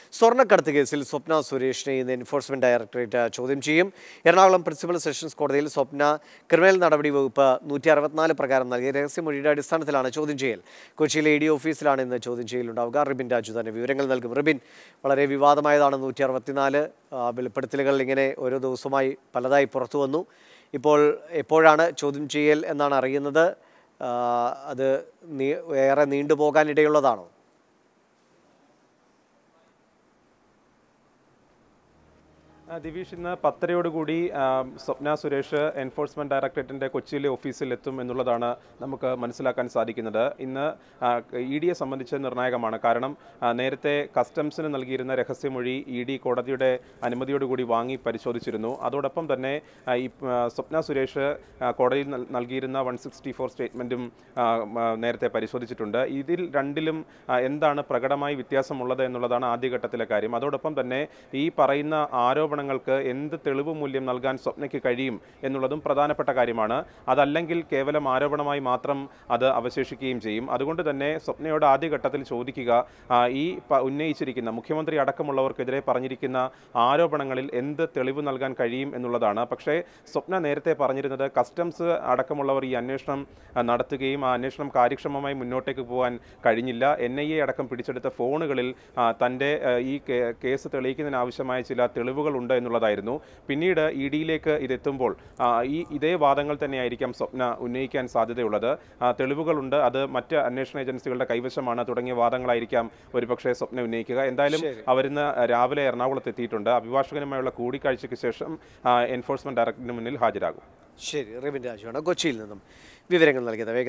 സ്വർണ്ണക്കടത്ത് കേസിൽ സ്വപ്ന സുരേഷിനെ ഇന്ന് എൻഫോഴ്സ്മെന്റ് ഡയറക്ടറേറ്റ് ചോദ്യം ചെയ്യും. എറണാകുളം പ്രിൻസിപ്പൽ സെഷൻസ് കോടതിയിൽ സ്വപ്ന ക്രിമിനൽ നടപടി വകുപ്പ് 164 പ്രകാരം നൽകിയ രഹസ്യമൊഴിയുടെ അടിസ്ഥാനത്തിലാണ് ചോദ്യം ചെയ്യൽ. കൊച്ചിയിലെ ED ഓഫീസിലാണ് ഇന്ന് ചോദ്യം ചെയ്യലുണ്ടാവുക. റിബിൻ രാജു തന്നെ വിവരങ്ങൾ നൽകും. റിബിൻ, വളരെ വിവാദമായതാണ് 164 വെളിപ്പെടുത്തലുകൾ ഇങ്ങനെ ഓരോ ദിവസമായി പലതായി പുറത്തു വന്നു. ഇപ്പോൾ എപ്പോഴാണ് ചോദ്യം ചെയ്യൽ എന്നാണ് അറിയുന്നത്? അത് ഏറെ നീണ്ടുപോകാനിടയുള്ളതാണോ? ദിവിഷ്, ഇന്ന് 10:30 സ്വപ്ന സുരേഷ് എൻഫോഴ്സ്മെന്റ് ഡയറക്ടറേറ്റിന്റെ കൊച്ചിയിലെ ഓഫീസിൽ എത്തും എന്നുള്ളതാണ് നമുക്ക് മനസ്സിലാക്കാൻ സാധിക്കുന്നത്. ഇന്ന് EDയെ സംബന്ധിച്ച് നിർണായകമാണ്. കാരണം നേരത്തെ കസ്റ്റംസിന് നൽകിയിരുന്ന രഹസ്യമൊഴി ED കോടതിയുടെ അനുമതിയോടുകൂടി വാങ്ങി പരിശോധിച്ചിരുന്നു. അതോടൊപ്പം തന്നെ ഈ സ്വപ്ന സുരേഷ് കോടതിയിൽ നൽകിയിരുന്ന 164 സ്റ്റേറ്റ്മെന്റും നേരത്തെ പരിശോധിച്ചിട്ടുണ്ട്. ഇതിൽ രണ്ടിലും എന്താണ് പ്രകടമായി വ്യത്യാസമുള്ളത് എന്നുള്ളതാണ് ആദ്യഘട്ടത്തിലെ കാര്യം. അതോടൊപ്പം തന്നെ ഈ പറയുന്ന ആരോപണങ്ങൾക്ക് എന്ത് തെളിവ് മൂല്യം നൽകാൻ സ്വപ്നയ്ക്ക് കഴിയും എന്നുള്ളതും പ്രധാനപ്പെട്ട കാര്യമാണ്. അതല്ലെങ്കിൽ കേവലം ആരോപണമായി മാത്രം അത് അവശേഷിക്കുകയും ചെയ്യും. അതുകൊണ്ട് തന്നെ സ്വപ്നയോട് ആദ്യഘട്ടത്തിൽ ചോദിക്കുക, ഈ ഉന്നയിച്ചിരിക്കുന്ന മുഖ്യമന്ത്രി അടക്കമുള്ളവർക്കെതിരെ പറഞ്ഞിരിക്കുന്ന ആരോപണങ്ങളിൽ എന്ത് തെളിവ് നൽകാൻ കഴിയും എന്നുള്ളതാണ്. പക്ഷേ സ്വപ്ന നേരത്തെ പറഞ്ഞിരുന്നത് കസ്റ്റംസ് അടക്കമുള്ളവർ ഈ അന്വേഷണം നടത്തുകയും ആ അന്വേഷണം കാര്യക്ഷമമായി മുന്നോട്ടേക്ക് പോകാൻ കഴിഞ്ഞില്ല. NIA അടക്കം പിടിച്ചെടുത്ത ഫോണുകളിൽ തൻ്റെ ഈ കേസ് തെളിയിക്കുന്നതിനാവശ്യമായ ചില തെളിവുകൾ എന്നുള്ളതായിരുന്നു. പിന്നീട് EDയിലേക്ക് ഇതെത്തുമ്പോൾ ഇതേ വാദങ്ങൾ തന്നെയായിരിക്കാം സ്വപ്ന ഉന്നയിക്കാൻ സാധ്യതയുള്ളത്. തെളിവുകളുണ്ട്, അത് മറ്റ് അന്വേഷണ ഏജൻസികളുടെ കൈവശമാണ് തുടങ്ങിയ വാദങ്ങളായിരിക്കാം ഒരുപക്ഷെ സ്വപ്ന ഉന്നയിക്കുക. എന്തായാലും അവരിന്ന് രാവിലെ എറണാകുളത്ത് എത്തിയിട്ടുണ്ട്. അഭിഭാഷകനുമായുള്ള കൂടിക്കാഴ്ചയ്ക്ക് ശേഷം എൻഫോഴ്സ്മെന്റ് ഡയറക്ടറേറ്റിന് മുന്നിൽ ഹാജരാകും. ശരി, റിബിൻ രാജുവാണ് കൊച്ചിയിൽ നിന്നും വിവരങ്ങൾ നൽകിയത്.